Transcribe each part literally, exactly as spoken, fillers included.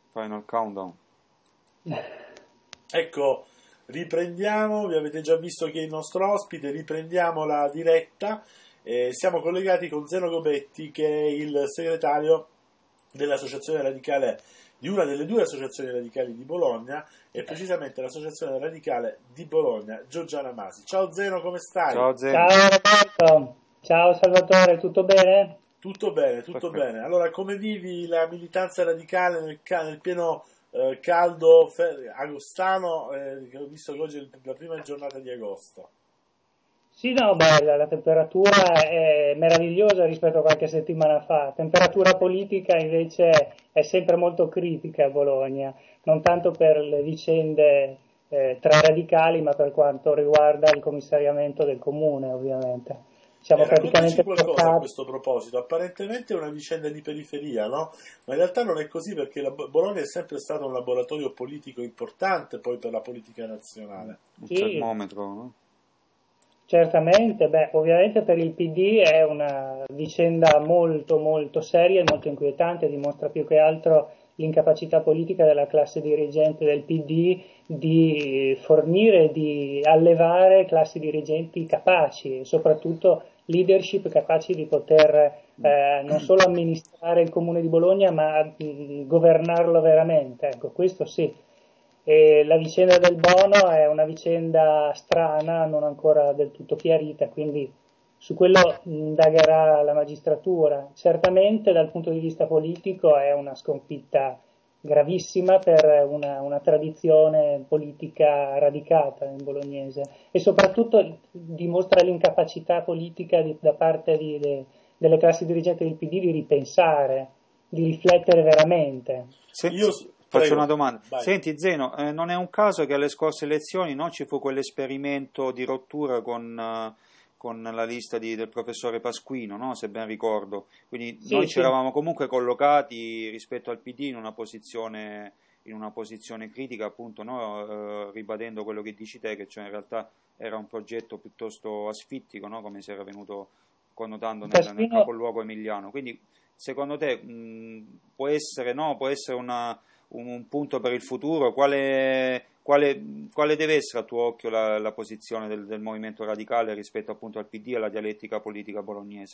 Final countdown. Ecco, riprendiamo, vi avete già visto chi è il nostro ospite, riprendiamo la diretta. Eh, siamo collegati con Zeno Gobetti, che è il segretario dell'Associazione Radicale, di una delle due associazioni radicali di Bologna, e precisamente l'Associazione Radicale di Bologna Giorgiana Masi. Ciao Zeno, come stai? Ciao Zeno. Ciao Roberto, ciao Salvatore, tutto bene? Tutto bene, tutto Perfetto. bene. Allora, come vivi la militanza radicale nel, ca- nel pieno eh, caldo fe- agostano, eh, che ho visto che oggi è il- la prima giornata di agosto? Sì, no, beh, la, la temperatura è meravigliosa rispetto a qualche settimana fa. Temperatura politica invece è sempre molto critica a Bologna, non tanto per le vicende eh, tra radicali, ma per quanto riguarda il commissariamento del comune, ovviamente. Siamo Eh, raccontaci praticamente qualcosa a bloccati. questo proposito. Apparentemente è una vicenda di periferia, no? Ma in realtà non è così, perché la Bo- Bologna è sempre stato un laboratorio politico importante poi per la politica nazionale. Un Sì, termometro, no? certamente, beh, ovviamente per il P D è una vicenda molto molto seria e molto inquietante, dimostra più che altro l'incapacità politica della classe dirigente del P D di fornire, di allevare classi dirigenti capaci e soprattutto leadership capaci di poter eh, non solo amministrare il comune di Bologna, ma mh, governarlo veramente. Ecco, questo sì. E la vicenda del Bono è una vicenda strana, non ancora del tutto chiarita, quindi su quello indagherà la magistratura. Certamente dal punto di vista politico è una sconfitta gravissima per una, una tradizione politica radicata in bolognese e soprattutto dimostra l'incapacità politica di, da parte di, de, delle classi dirigenti del P D di ripensare, di riflettere veramente. Se- Io se- s- faccio prego, una domanda. vai. Senti Zeno, eh, non è un caso che alle scorse elezioni non ci fu quell'esperimento di rottura con, eh, con la lista di- del professore Pasquino, no? Se ben ricordo. Quindi Sì, noi ci sì. eravamo comunque collocati rispetto al P D in una posizione, in una posizione critica, appunto, no? Eh, ribadendo quello che dici te, che cioè in realtà era un progetto piuttosto asfittico, no? Come si era venuto connotando nel, nel Pasquino, capoluogo emiliano. Quindi secondo te mh, può essere, no? Può essere una un, un punto per il futuro? Quale, quale, quale deve essere a tuo occhio la, la posizione del, del movimento radicale rispetto appunto al P D e alla dialettica politica bolognese?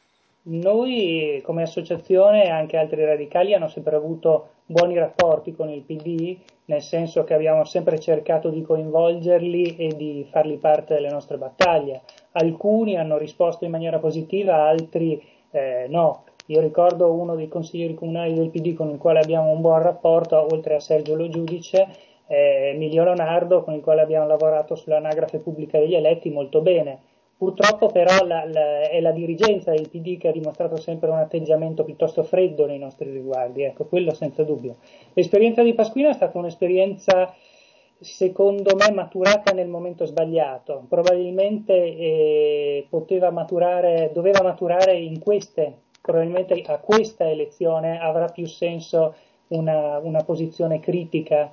noi come associazione e anche altri radicali hanno sempre avuto buoni rapporti con il P D, nel senso che abbiamo sempre cercato di coinvolgerli e di farli parte delle nostre battaglie. Alcuni hanno risposto in maniera positiva, altri eh, no. Io ricordo uno dei consiglieri comunali del P D con il quale abbiamo un buon rapporto, oltre a Sergio Lo Giudice, eh, Emilio Leonardo, con il quale abbiamo lavorato sull'anagrafe pubblica degli eletti molto bene. Purtroppo però la, la, è la dirigenza del P D che ha dimostrato sempre un atteggiamento piuttosto freddo nei nostri riguardi, ecco, quello senza dubbio. L'esperienza di Pasquino è stata un'esperienza, secondo me, maturata nel momento sbagliato. Probabilmente eh, poteva maturare, doveva maturare in queste, probabilmente a questa elezione avrà più senso una, una posizione critica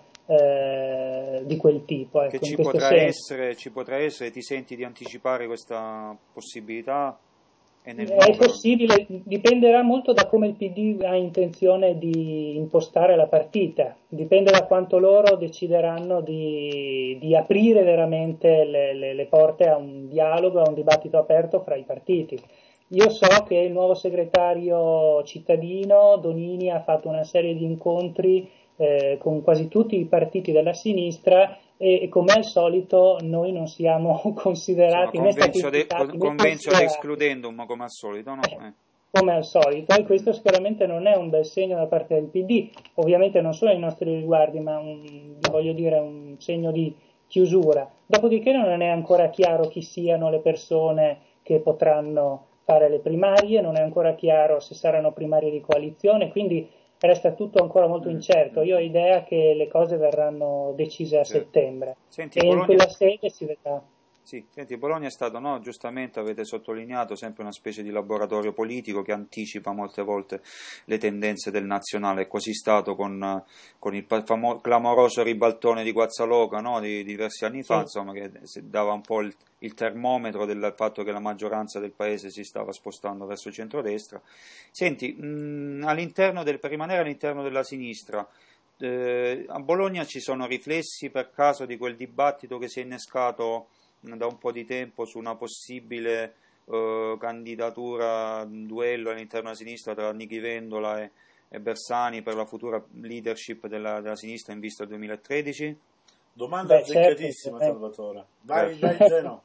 eh, di quel tipo, Che ecco, in ci questo potrà senso. essere, ci potrà essere, ti senti di anticipare questa possibilità? E nel È muoverlo? possibile, dipenderà molto da come il P D ha intenzione di impostare la partita, dipende da quanto loro decideranno di, di aprire veramente le, le, le porte a un dialogo, a un dibattito aperto fra i partiti. Io so che il nuovo segretario cittadino Donini ha fatto una serie di incontri eh, con quasi tutti i partiti della sinistra e, e come al solito noi non siamo Insomma, considerati né stati convenzio, de, invitati né convenzio ad considerati excludendum come al solito, no? Eh. come al solito, e questo sicuramente non è un bel segno da parte del P D, ovviamente non solo nei nostri riguardi, ma un, voglio dire un segno di chiusura. Dopodiché non è ancora chiaro chi siano le persone che potranno fare le primarie, non è ancora chiaro se saranno primarie di coalizione, quindi resta tutto ancora molto incerto. Io ho idea che le cose verranno decise a Certo. settembre Senti, e in Bologna, quella sede si vedrà. sì, senti, Bologna è stato, no, giustamente avete sottolineato, sempre una specie di laboratorio politico che anticipa molte volte le tendenze del nazionale. È così stato con, eh, con il pa- famo- clamoroso ribaltone di Guazzaloca, no, di diversi anni fa, Sì. insomma, che si dava un po' il, il termometro del fatto che la maggioranza del paese si stava spostando verso il centrodestra. Senti, mh, all'interno del, per rimanere all'interno della sinistra, eh, a Bologna ci sono riflessi per caso di quel dibattito che si è innescato da un po' di tempo su una possibile eh, candidatura, un duello all'interno della sinistra tra Nichi Vendola e, e Bersani per la futura leadership della, della sinistra in vista del duemilatredici? Domanda Beh, azzeccatissima, certo, Salvatore. Vai, vai Zeno.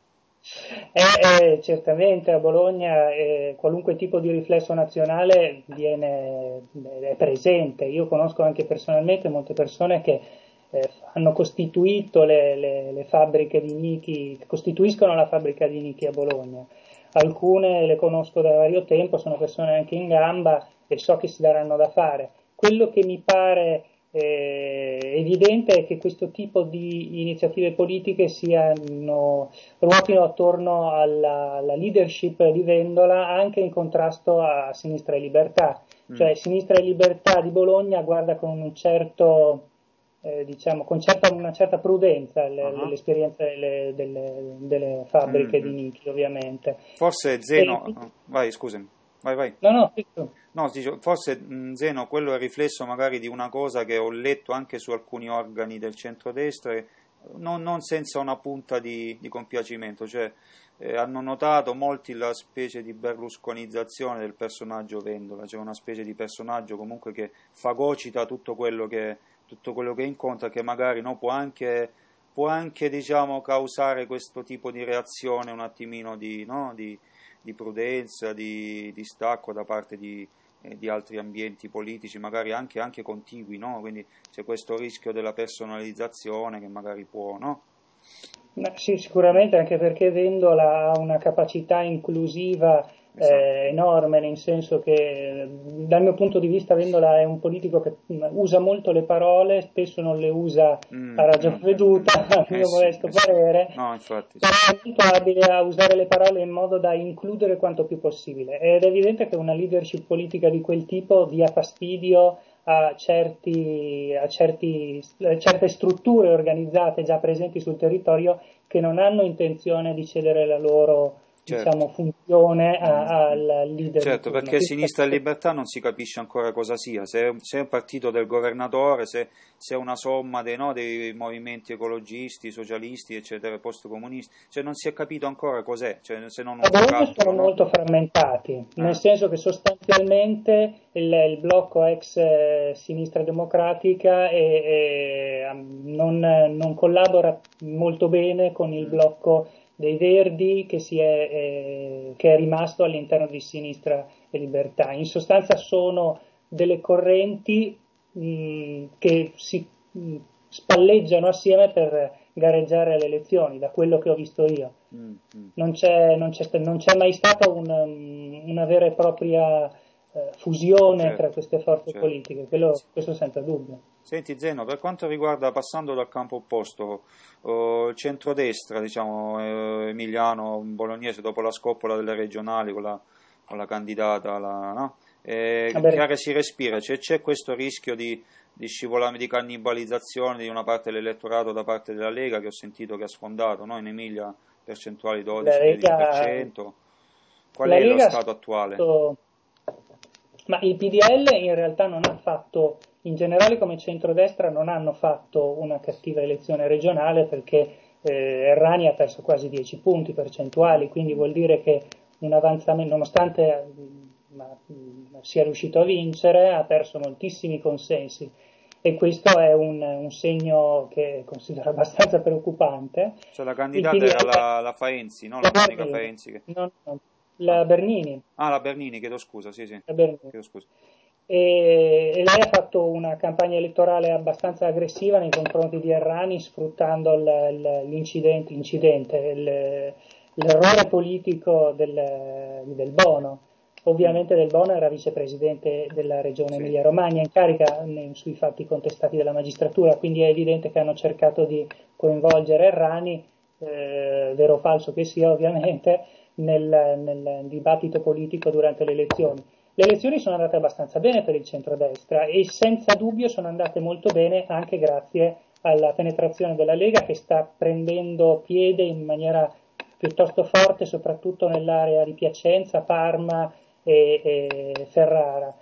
Eh, eh, certamente a Bologna eh, qualunque tipo di riflesso nazionale viene, è presente. Io conosco anche personalmente molte persone che eh, hanno costituito le, le, le fabbriche di Nichi, costituiscono la fabbrica di Nichi a Bologna. Alcune le conosco da vario tempo, sono persone anche in gamba e so che si daranno da fare. Quello che mi pare eh, evidente è che questo tipo di iniziative politiche siano, ruotino attorno alla, alla leadership di Vendola anche in contrasto a Sinistra e Libertà. Mm. Cioè Sinistra e Libertà di Bologna guarda con un certo, eh, diciamo, con certa, una certa prudenza le, uh-huh. l'esperienza delle, delle, delle fabbriche mm-hmm. di Nichi, ovviamente. Forse Zeno, e... vai scusami. Vai, vai. No, no, no dico, forse mh, Zeno, quello è il riflesso magari di una cosa che ho letto anche su alcuni organi del centrodestra, e non, non senza una punta di, di compiacimento, cioè eh, hanno notato molti la specie di berlusconizzazione del personaggio Vendola, cioè una specie di personaggio comunque che fagocita tutto quello che, tutto quello che incontra, che magari no, può anche, può anche diciamo, causare questo tipo di reazione un attimino di... No, di di prudenza, di, di stacco da parte di, eh, di altri ambienti politici, magari anche, anche contigui, no? Quindi c'è questo rischio della personalizzazione che magari può, no? Sì, sicuramente, anche perché Vendola ha una capacità inclusiva esatto. eh, enorme, nel senso che dal mio punto di vista Vendola è un politico che usa molto le parole, spesso non le usa mm, a ragion mm, veduta, a mio eh modesto sì, parere, sì. No, infatti, però è molto abile a usare le parole in modo da includere quanto più possibile, ed è evidente che una leadership politica di quel tipo dia fastidio a, certi, a, certi, a certe strutture organizzate già presenti sul territorio che non hanno intenzione di cedere la loro certo. diciamo, funzione al leader. Certo, perché Quindi, Sinistra e Libertà non si capisce ancora cosa sia, se è, se è un partito del governatore, se, se è una somma dei, no, dei movimenti ecologisti, socialisti, eccetera, post-comunisti, cioè non si è capito ancora cos'è. Cioè, se non a Bologna sono no? molto frammentati, ah. nel senso che sostanzialmente il, il blocco ex eh, Sinistra Democratica è, è, non, non collabora molto bene con il mm. blocco dei Verdi che, si è, eh, che è rimasto all'interno di Sinistra e Libertà. In sostanza sono delle correnti mh, che si mh, spalleggiano assieme per gareggiare alle elezioni, da quello che ho visto io. Mm, mm. Non, c'è, non, c'è, non c'è mai stata una, una vera e propria eh, fusione certo, tra queste forze certo. politiche, quello, questo senza dubbio. Senti Zeno, per quanto riguarda, passando dal campo opposto, uh, il centrodestra, diciamo, eh, emiliano, bolognese, dopo la scoppola delle regionali con la, con la candidata, la, no? eh, che aria si respira? Cioè, c'è questo rischio di, di scivolare, di cannibalizzazione di una parte dell'elettorato da parte della Lega, che ho sentito che ha sfondato, no? In Emilia percentuali dodici tredici per cento. Qual è lo stato attuale? Fatto... Ma il P D L in realtà non ha fatto, in generale come centrodestra non hanno fatto una cattiva elezione regionale, perché eh, Errani ha perso quasi dieci punti percentuali, quindi vuol dire che un avanzamento, nonostante ma, sia riuscito a vincere, ha perso moltissimi consensi, e questo è un, un segno che considero abbastanza preoccupante. Cioè la candidata D L... era la, la Faenzi, no? La Monica Faenzi che... no, no. La Bernini. Ah, la Bernini, chiedo scusa, sì, sì. La Bernini. Chiedo scusa. E, e lei ha fatto una campagna elettorale abbastanza aggressiva nei confronti di Errani, sfruttando il, il, l'incidente, l'incidente il, l'errore politico del, del Bono. Ovviamente Del Bono era vicepresidente della regione sì. Emilia-Romagna, in carica nei, sui fatti contestati dalla magistratura, quindi è evidente che hanno cercato di coinvolgere Errani, eh, vero o falso che sia ovviamente, Nel, nel dibattito politico durante le elezioni. Le elezioni sono andate abbastanza bene per il centrodestra e senza dubbio sono andate molto bene anche grazie alla penetrazione della Lega, che sta prendendo piede in maniera piuttosto forte soprattutto nell'area di Piacenza, Parma e, e Ferrara.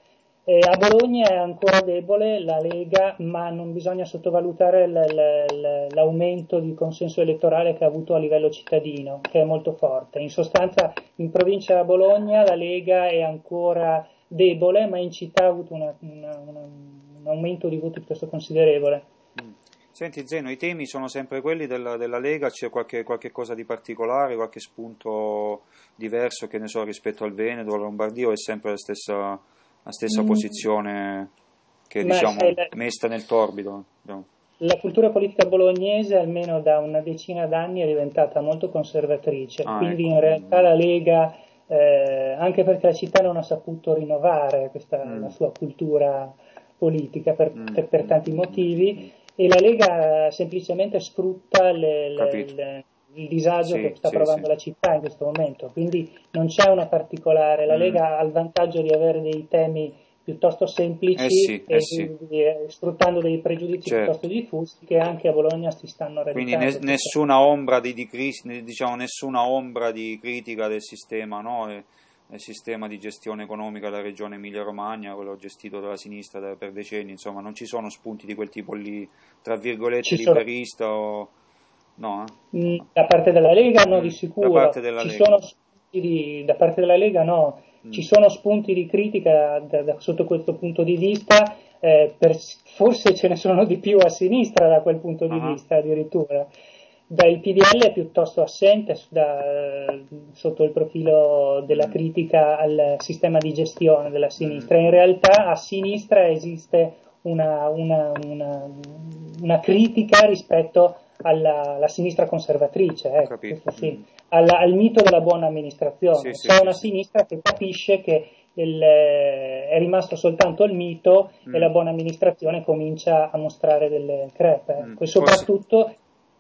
Eh, a Bologna è ancora debole la Lega, ma non bisogna sottovalutare l- l- l'aumento di consenso elettorale che ha avuto a livello cittadino, che è molto forte. In sostanza, in provincia a Bologna la Lega è ancora debole, ma in città ha avuto una, una, una, un aumento di voti piuttosto considerevole. Mm. Senti Zeno, i temi sono sempre quelli della, della Lega, c'è qualche, qualche cosa di particolare, qualche spunto diverso, che ne so, rispetto al Veneto, alla Lombardia, o è sempre la stessa... la stessa posizione che Ma diciamo sai, la, messa nel torbido. No? La cultura politica bolognese almeno da una decina d'anni è diventata molto conservatrice, Ah, quindi ecco. in realtà la Lega, eh, anche perché la città non ha saputo rinnovare questa, Mm. la sua cultura politica per, Mm. per, per tanti motivi, e la Lega semplicemente sfrutta le, le, Capito. le, il disagio Sì, che sta sì, provando sì. la città in questo momento, quindi non c'è una particolare, la Mm. Lega ha il vantaggio di avere dei temi piuttosto semplici Eh sì, e eh sì. di, eh, sfruttando dei pregiudizi Certo. piuttosto diffusi che anche a Bologna si stanno Quindi radicando. ne- nessuna ombra di, di crisi, diciamo, nessuna ombra di critica del sistema, no? E- del sistema di gestione economica della regione Emilia-Romagna, quello gestito dalla sinistra da- per decenni, insomma, non ci sono spunti di quel tipo lì, tra virgolette, Ci sono- liberista o... no? Eh? Mm, Da parte della Lega no, Mm, di da sicuro. parte della Ci Lega. sono spunti di, da parte della Lega no, Mm. ci sono spunti di critica da- da- sotto questo punto di vista, eh, per- forse ce ne sono di più a sinistra da quel punto di Ah. vista addirittura. Dal P D L è piuttosto assente da- sotto il profilo della Mm. critica al sistema di gestione della sinistra. In realtà a sinistra esiste una, una, una, una critica rispetto alla, alla sinistra conservatrice, ecco, Capito. questo sì, Mm. alla- al mito della buona amministrazione. Sì, sì, C'è sì, una sì. sinistra che capisce che il, eh, è rimasto soltanto il mito Mm. e la buona amministrazione comincia a mostrare delle crepe, ecco. Mm. E Forse- soprattutto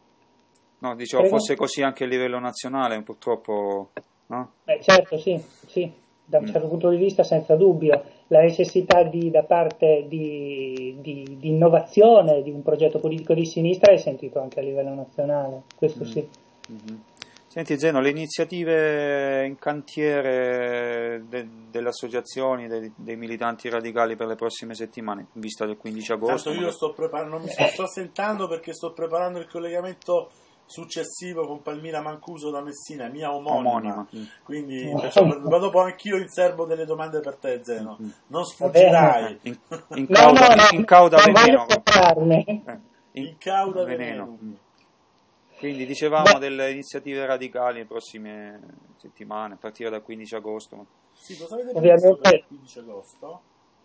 No, dicevo, Prego? fosse così anche a livello nazionale, purtroppo, no? Beh, certo, sì, sì, da un Mm. certo punto di vista senza dubbio. La necessità di, da parte di, di, di innovazione di un progetto politico di sinistra è sentito anche a livello nazionale, questo Mm. sì. Mhm. Senti Zeno, le iniziative in cantiere de- delle associazioni, dei, dei militanti radicali per le prossime settimane, in vista del quindici agosto? Tanto io magari. sto preparando, non mi sto, sto sentendo perché sto preparando il collegamento successivo con Palmira Mancuso da Messina, mia omonima, Omonima. Mm. quindi perciò, ma dopo anch'io in serbo delle domande per te, Zeno, Mm. non sfuggirai. In, in No, cauda, no, no, in cauda non veneno. voglio separarmi. Eh, in, In cauda veneno. veneno. Mm. Quindi dicevamo Beh. delle iniziative radicali nelle prossime settimane, a partire dal quindici agosto. Sì, cosa avete Ovviamente- previsto per il quindici agosto?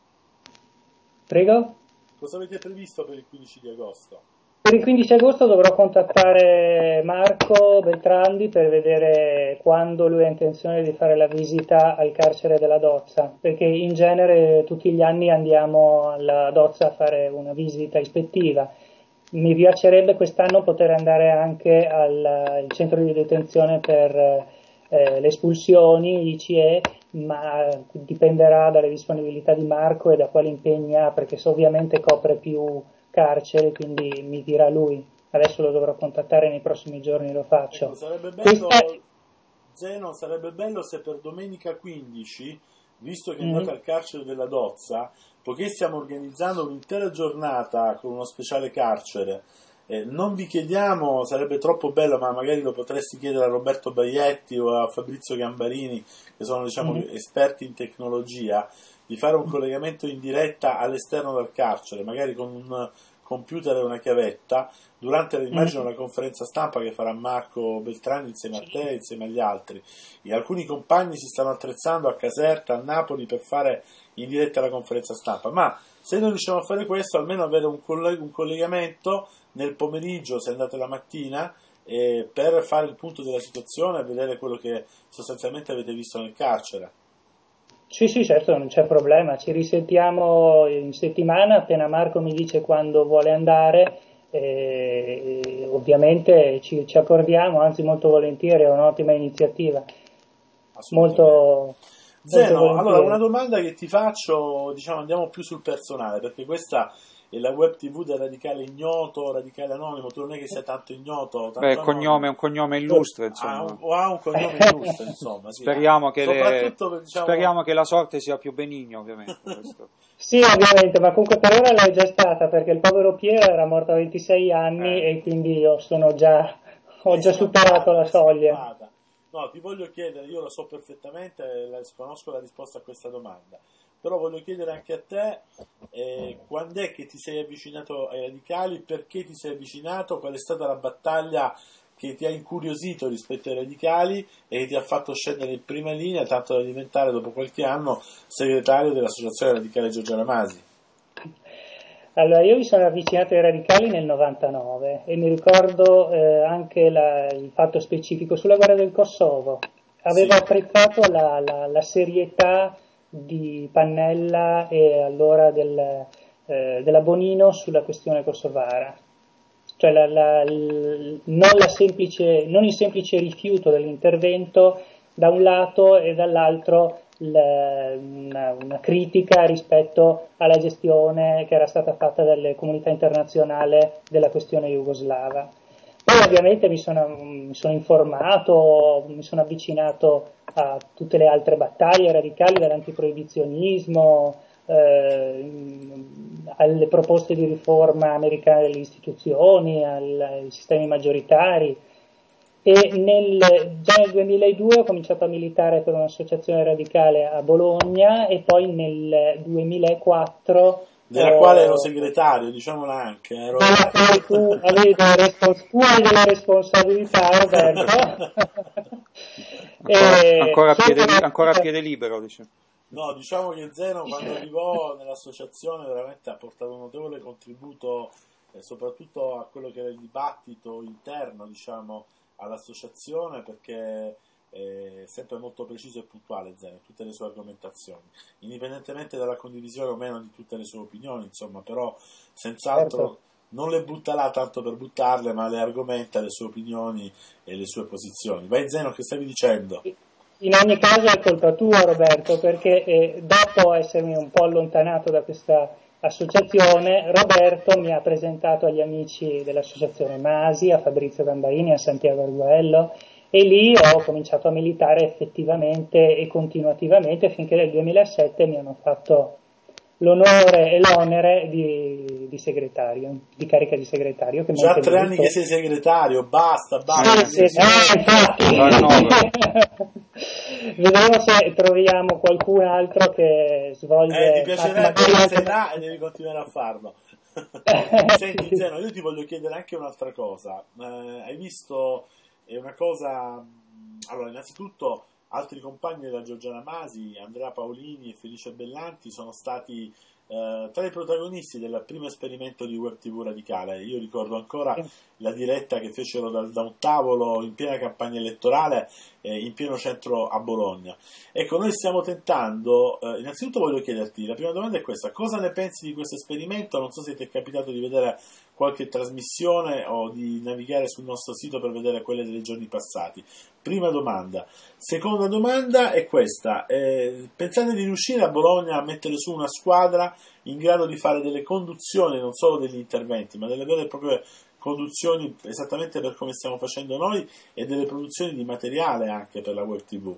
Prego? Cosa avete previsto per il quindici di agosto? Per il quindici agosto dovrò contattare Marco Beltrandi per vedere quando lui ha intenzione di fare la visita al carcere della Dozza, perché in genere tutti gli anni andiamo alla Dozza a fare una visita ispettiva. Mi piacerebbe quest'anno poter andare anche al, al centro di detenzione per eh, le espulsioni, I C E, ma dipenderà dalle disponibilità di Marco e da quali impegni ha, perché so, ovviamente copre più carcere, quindi mi dirà lui. Adesso lo dovrò contattare nei prossimi giorni, lo faccio. Ecco, sarebbe bello, Questa- Zeno, sarebbe bello se per domenica quindici, visto che Mhm. andate al carcere della Dozza, poiché stiamo organizzando un'intera giornata con uno speciale carcere, eh, non vi chiediamo, sarebbe troppo bello, ma magari lo potresti chiedere a Roberto Baietti o a Fabrizio Gambarini, che sono diciamo Mhm. esperti in tecnologia, di fare un collegamento in diretta all'esterno del carcere, magari con un computer e una chiavetta, durante immagino Mhm. una conferenza stampa che farà Marco Beltrani insieme a te e insieme agli altri. E alcuni compagni si stanno attrezzando a Caserta, a Napoli, per fare in diretta la conferenza stampa, ma se non riusciamo a fare questo, almeno avere un, coll- un collegamento nel pomeriggio, se andate la mattina, eh, per fare il punto della situazione e vedere quello che sostanzialmente avete visto nel carcere. Sì, sì, certo, non c'è problema. Ci risentiamo in settimana appena Marco mi dice quando vuole andare. E, e ovviamente ci, ci accordiamo, anzi molto volentieri, è un'ottima iniziativa. Assolutamente. Molto, molto Zeno, volentieri. allora una domanda che ti faccio, diciamo andiamo più sul personale, perché questa e la web tv del radicale ignoto, radicale anonimo, tu non è che sei tanto ignoto, tanto Beh, cognome, un cognome illustre, insomma. Ah, o ha un cognome illustre, insomma. Sì. Speriamo, che le, diciamo... speriamo che la sorte sia più benigna, ovviamente. Questo. Sì, ovviamente, ma comunque per ora l'è già stata, perché il povero Piero era morto a ventisei anni eh. e quindi io sono già, ho è già superato la soglia. Scappata. No, ti voglio chiedere, io lo so perfettamente, la, conosco la risposta a questa domanda, però voglio chiedere anche a te, eh, quando è che ti sei avvicinato ai radicali, perché ti sei avvicinato, qual è stata la battaglia che ti ha incuriosito rispetto ai radicali e che ti ha fatto scendere in prima linea, tanto da diventare dopo qualche anno segretario dell'Associazione Radicale Giorgio Lamasi. Allora, io mi sono avvicinato ai radicali nel novantanove e mi ricordo eh, anche la, il fatto specifico sulla guerra del Kosovo. Avevo sì. apprezzato la, la, la serietà di Pannella e allora del, eh, della Bonino sulla questione kosovara. Cioè la, la, l, non, la semplice, non il semplice rifiuto dell'intervento da un lato e dall'altro la, una, una critica rispetto alla gestione che era stata fatta dalle comunità internazionali della questione jugoslava. Poi ovviamente mi sono, mi sono informato, mi sono avvicinato a tutte le altre battaglie radicali, dall'antiproibizionismo, eh, alle proposte di riforma americane delle istituzioni, al, ai sistemi maggioritari, e nel, già nel duemiladue ho cominciato a militare per un'associazione radicale a Bologna e poi nel duemilaquattro della ho, quale ero segretario, diciamola anche. Ero... Della quale tu avevi delle, respons- tu hai delle responsabilità, Roberto. e, ancora, a piede, ancora a piede libero, diciamo. No, diciamo che Zeno quando arrivò nell'associazione veramente ha portato un notevole contributo, eh, soprattutto a quello che era il dibattito interno, diciamo, all'associazione, perché è sempre molto preciso e puntuale Zeno, tutte le sue argomentazioni, indipendentemente dalla condivisione o meno di tutte le sue opinioni, insomma, però senz'altro certo. non le butta là tanto per buttarle, ma le argomenta, le sue opinioni e le sue posizioni. Vai Zeno, che stavi dicendo? In ogni caso è colpa tua, Roberto, perché eh, dopo essermi un po' allontanato da questa associazione, Roberto mi ha presentato agli amici dell'associazione Masi, a Fabrizio Gambarini, a Santiago Arguello, e lì ho cominciato a militare effettivamente e continuativamente finché nel duemilasette mi hanno fatto l'onore e l'onere di, di segretario, di carica di segretario. Che già tre anni che sei segretario, basta, basta. Sì, sì, sì, infatti. Vediamo se troviamo qualcun altro che svolge... Eh, ti piacerebbe essere là e devi continuare a farlo. Senti Zeno, io ti voglio chiedere anche un'altra cosa. Eh, hai visto, è una cosa... Allora, innanzitutto... Altri compagni della Giorgio Lamasi, Andrea Paolini e Felice Bellanti, sono stati eh, tra i protagonisti del primo esperimento di web tv radicale. Io ricordo ancora la diretta che fecero da, da un tavolo in piena campagna elettorale eh, in pieno centro a Bologna. Ecco, noi stiamo tentando, eh, innanzitutto voglio chiederti, la prima domanda è questa: cosa ne pensi di questo esperimento? Non so se ti è capitato di vedere qualche trasmissione o di navigare sul nostro sito per vedere quelle dei giorni passati. Prima domanda. Seconda domanda è questa: eh, pensate di riuscire a Bologna a mettere su una squadra in grado di fare delle conduzioni, non solo degli interventi, ma delle vere e proprie conduzioni esattamente per come stiamo facendo noi, e delle produzioni di materiale anche per la web tv?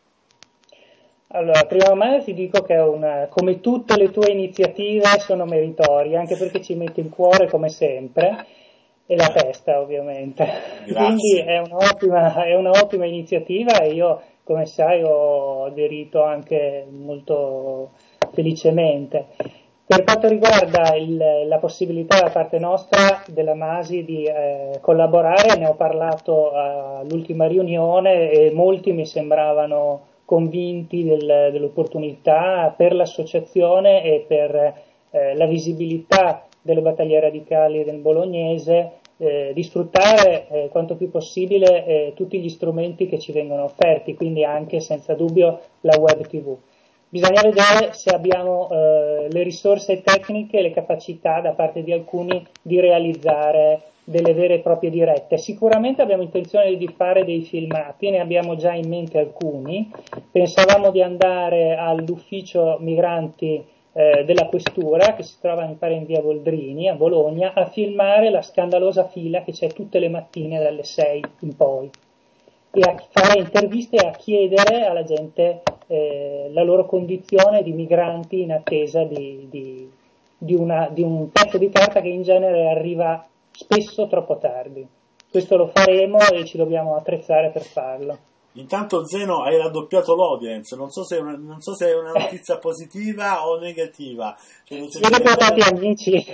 Allora, prima domanda ti dico che è una, come tutte le tue iniziative sono meritorie, anche perché ci metti il cuore come sempre e la testa ovviamente. Grazie. Quindi è un'ottima, è un'ottima iniziativa e io, come sai, ho aderito anche molto felicemente. Per quanto riguarda il, la possibilità da parte nostra della Masi di eh, collaborare, ne ho parlato all'ultima riunione e molti mi sembravano convinti del, dell'opportunità per l'associazione e per eh, la visibilità delle battaglie radicali del bolognese eh, di sfruttare eh, quanto più possibile eh, tutti gli strumenti che ci vengono offerti, quindi anche senza dubbio la web tv. Bisogna vedere se abbiamo eh, le risorse tecniche e le capacità da parte di alcuni di realizzare delle vere e proprie dirette. Sicuramente abbiamo intenzione di fare dei filmati, ne abbiamo già in mente alcuni. Pensavamo di andare all'ufficio migranti eh, della questura, che si trova mi pare in via Boldrini a Bologna, a filmare la scandalosa fila che c'è tutte le mattine dalle sei in poi, e a fare interviste e a chiedere alla gente eh, la loro condizione di migranti in attesa di, di, di, una, di un pezzo di carta che in genere arriva spesso troppo tardi. Questo lo faremo e ci dobbiamo attrezzare per farlo. Intanto Zeno hai raddoppiato l'audience, non so se è una, non so se è una notizia positiva o negativa. Cioè, siete portati amici.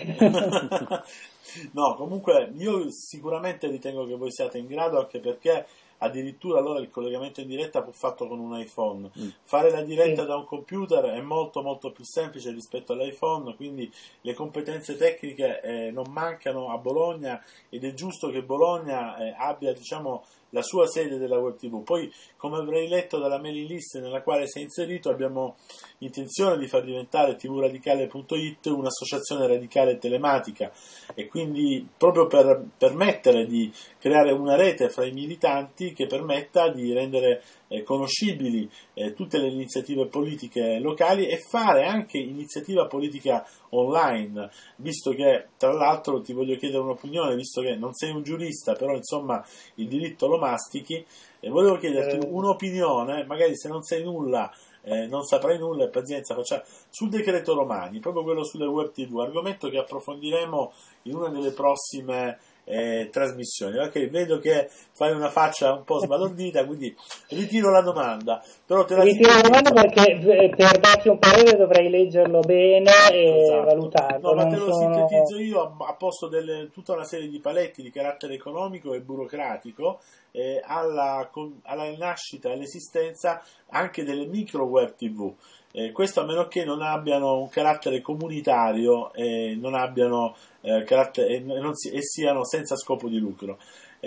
No, comunque io sicuramente ritengo che voi siate in grado, anche perché addirittura allora il collegamento in diretta fu fatto con un iPhone. Mm. Fare la diretta sì. da un computer è molto molto più semplice rispetto all'iPhone, quindi le competenze tecniche eh, non mancano a Bologna, ed è giusto che Bologna eh, abbia, diciamo, la sua sede della Web tivù. Poi, come avrei letto dalla mailing list nella quale sei inserito, abbiamo intenzione di far diventare tvradicale punto it un'associazione radicale telematica, e quindi proprio per permettere di creare una rete fra i militanti che permetta di rendere eh, conoscibili eh, tutte le iniziative politiche locali, e fare anche iniziativa politica online, visto che, tra l'altro, ti voglio chiedere un'opinione, visto che non sei un giurista, però insomma il diritto lo mastichi, e volevo chiederti eh. un'opinione, magari se non sai nulla, eh, non saprai nulla, e pazienza, faccia, sul decreto Romani, proprio quello sulle web tivù, argomento che approfondiremo in una delle prossime Eh, trasmissioni. Ok, vedo che fai una faccia un po' sbalordita, quindi ritiro la domanda. Però te la ritiro la domanda perché per darti un parere dovrei leggerlo bene e esatto. valutarlo. No, ma te lo sono... sintetizzo io a, a posto delle tutta una serie di paletti di carattere economico e burocratico eh, alla, con, alla nascita e all'esistenza anche delle micro web tivù. Eh, questo a meno che non abbiano un carattere comunitario e non abbiano eh, carattere, e, non si, e siano senza scopo di lucro.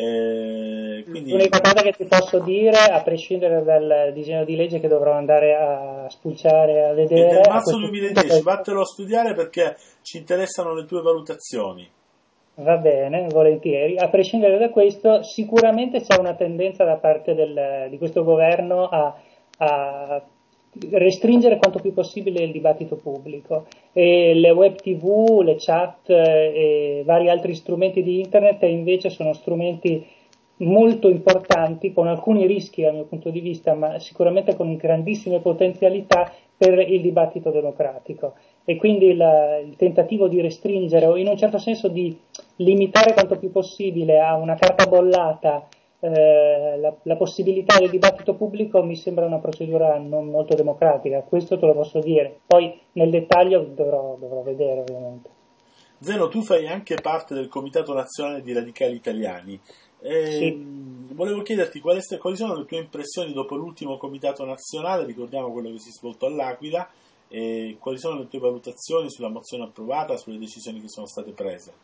Eh, quindi... L'unica cosa che ti posso dire, a prescindere dal disegno di legge che dovrò andare a spulciare, a vedere, è del marzo duemiladieci, vattelo a studiare perché ci interessano le tue valutazioni. Va bene, volentieri. A prescindere da questo, sicuramente c'è una tendenza da parte del, di questo governo a, a restringere quanto più possibile il dibattito pubblico, e le web tivù, le chat e vari altri strumenti di internet invece sono strumenti molto importanti, con alcuni rischi dal mio punto di vista, ma sicuramente con grandissime potenzialità per il dibattito democratico. E quindi la, il tentativo di restringere, o in un certo senso di limitare quanto più possibile a una carta bollata Eh, la, la possibilità del dibattito pubblico mi sembra una procedura non molto democratica, questo te lo posso dire, poi nel dettaglio dovrò, dovrò vedere ovviamente. Zeno, tu fai anche parte del Comitato Nazionale di Radicali Italiani. Eh, sì. Volevo chiederti quali, quali sono le tue impressioni dopo l'ultimo Comitato Nazionale, ricordiamo quello che si è svolto all'Aquila, e quali sono le tue valutazioni sulla mozione approvata, sulle decisioni che sono state prese?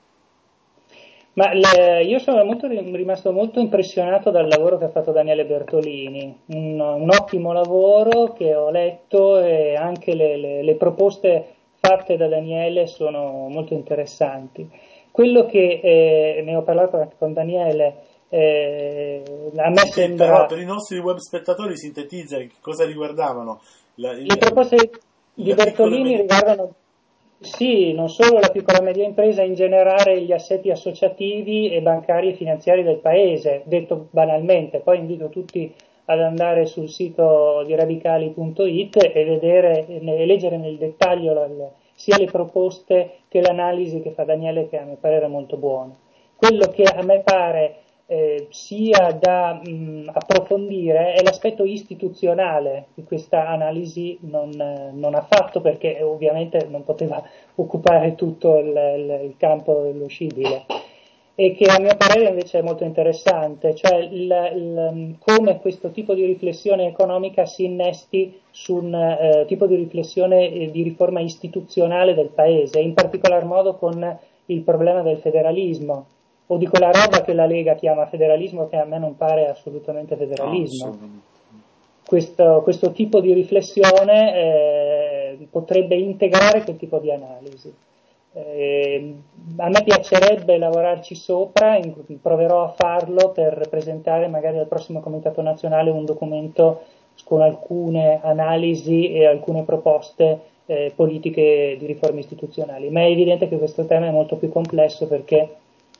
Ma le, io sono molto, rimasto molto impressionato dal lavoro che ha fatto Daniele Bertolini, un, un ottimo lavoro che ho letto, e anche le, le, le proposte fatte da Daniele sono molto interessanti. Quello che eh, ne ho parlato anche con Daniele, eh, a me sì, sembra... Però per i nostri web spettatori sintetizza che cosa riguardavano. La, il, le proposte di Bertolini riguardano... Sì, non solo la piccola e media impresa, in generale gli assetti associativi e bancari e finanziari del paese, detto banalmente. Poi invito tutti ad andare sul sito di radicali punto it e vedere e leggere nel dettaglio la, la, sia le proposte che l'analisi che fa Daniele, che a mio parere è molto buona. Quello che a me pare eh, sia da mh, approfondire è l'aspetto istituzionale di questa analisi non, non ha fatto, perché ovviamente non poteva occupare tutto il, il, il campo dello scibile, e che a mio parere invece è molto interessante, cioè il, il, come questo tipo di riflessione economica si innesti su un eh, tipo di riflessione eh, di riforma istituzionale del paese, in particolar modo con il problema del federalismo, o di quella roba che la Lega chiama federalismo, che a me non pare assolutamente federalismo. No, assolutamente. Questo, questo tipo di riflessione eh, potrebbe integrare quel tipo di analisi. Eh, a me piacerebbe lavorarci sopra, in, proverò a farlo per presentare magari al prossimo Comitato Nazionale un documento con alcune analisi e alcune proposte eh, politiche di riforme istituzionali. Ma è evidente che questo tema è molto più complesso, perché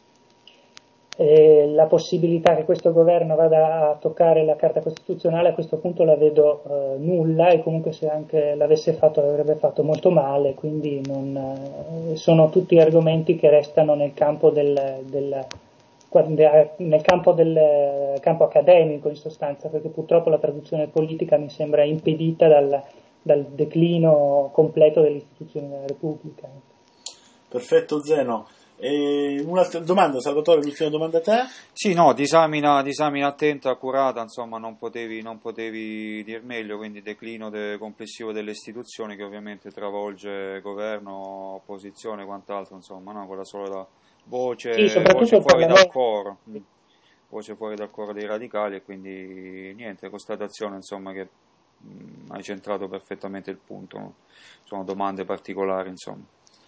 eh, la possibilità che questo governo vada a toccare la Carta Costituzionale a questo punto la vedo eh, nulla, e comunque se anche l'avesse fatto l'avrebbe fatto molto male, quindi non, eh, sono tutti argomenti che restano nel campo del, del nel campo del campo accademico, in sostanza, perché purtroppo la traduzione politica mi sembra impedita dal, dal declino completo delle istituzioni della Repubblica. Perfetto Zeno. E un'altra domanda, Salvatore, l'ultima domanda a te? Sì, no, disamina, disamina attenta, accurata, insomma, non potevi, non potevi dir meglio, quindi declino de, complessivo delle istituzioni, che ovviamente travolge governo, opposizione e quant'altro, insomma, no? Quella sola voce, sì, voce fuori dal me. coro, voce fuori dal coro dei radicali, e quindi niente, constatazione, insomma, che mh, hai centrato perfettamente il punto, no? Sono domande particolari, insomma.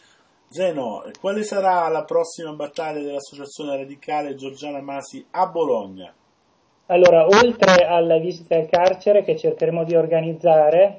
Zeno, quale sarà la prossima battaglia dell'Associazione Radicale Giorgiana Masi a Bologna? Allora, oltre alla visita al carcere che cercheremo di organizzare,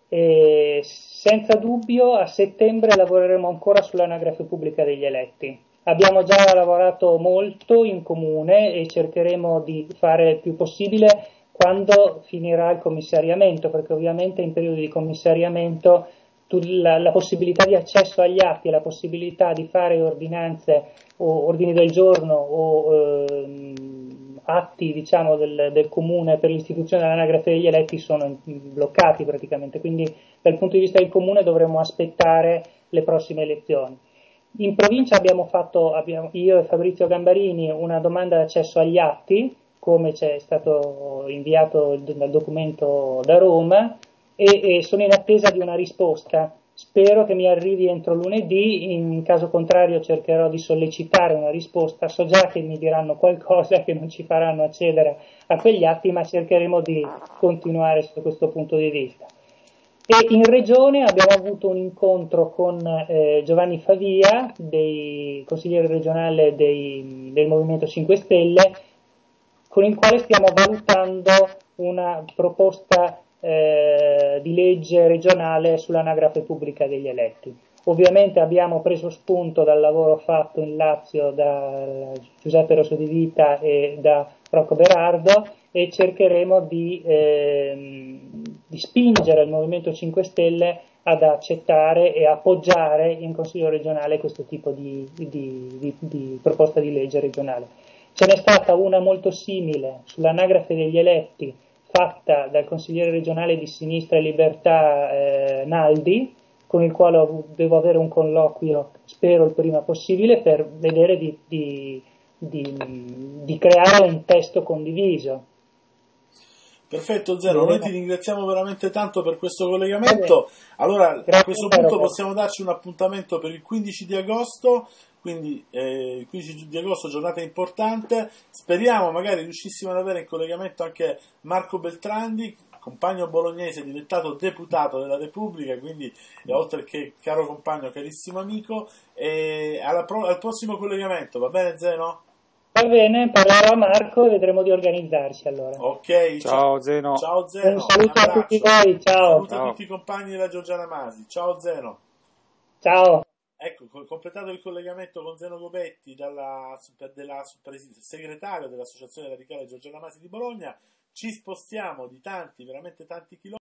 eh, senza dubbio a settembre lavoreremo ancora sull'anagrafe pubblica degli eletti. Abbiamo già lavorato molto in comune e cercheremo di fare il più possibile quando finirà il commissariamento, perché ovviamente in periodo di commissariamento La, la possibilità di accesso agli atti e la possibilità di fare ordinanze o ordini del giorno o ehm, atti, diciamo, del, del comune per l'istituzione dell'anagrafe degli eletti sono bloccati praticamente, quindi dal punto di vista del comune dovremo aspettare le prossime elezioni. In provincia abbiamo fatto, abbiamo, io e Fabrizio Gambarini, una domanda d'accesso agli atti, come ci è stato inviato dal documento da Roma, e, e sono in attesa di una risposta. Spero che mi arrivi entro lunedì, in caso contrario cercherò di sollecitare una risposta. So già che mi diranno qualcosa, che non ci faranno accedere a quegli atti, ma cercheremo di continuare su questo punto di vista. E in regione abbiamo avuto un incontro con eh, Giovanni Favia, dei consigliere regionale dei, del Movimento cinque Stelle, con il quale stiamo valutando una proposta eh, di legge regionale sull'anagrafe pubblica degli eletti. Ovviamente abbiamo preso spunto dal lavoro fatto in Lazio da Giuseppe Rosso di Vita e da Rocco Berardo, e cercheremo di, eh, di spingere il Movimento cinque Stelle ad accettare e appoggiare in Consiglio regionale questo tipo di, di, di, di proposta di legge regionale. Ce n'è stata una molto simile sull'anagrafe degli eletti, fatta dal consigliere regionale di Sinistra e Libertà eh, Naldi, con il quale devo avere un colloquio, spero il prima possibile, per vedere di, di, di, di creare un testo condiviso. Perfetto Zeno, noi ti ringraziamo veramente tanto per questo collegamento. Allora, Grazie a questo punto Robert. Possiamo darci un appuntamento per il quindici di agosto, quindi eh, il quindici di agosto, giornata importante. Speriamo magari riuscissimo ad avere in collegamento anche Marco Beltrandi, compagno bolognese diventato deputato della Repubblica, quindi eh, oltre che caro compagno, carissimo amico. E alla pro- al prossimo collegamento, va bene Zeno? Va bene, parlerò a Marco e vedremo di organizzarci allora. Ok, ciao Zeno. Ciao Zeno. Un saluto a tutti voi, ciao. Saluto ciao. a tutti i compagni della Giorgiana Masi. Ciao Zeno. Ciao. Ecco, completato il collegamento con Zeno Gobetti, dalla, della, segretario dell'Associazione Radicale Giorgiana Masi di Bologna, ci spostiamo di tanti, veramente tanti chilometri.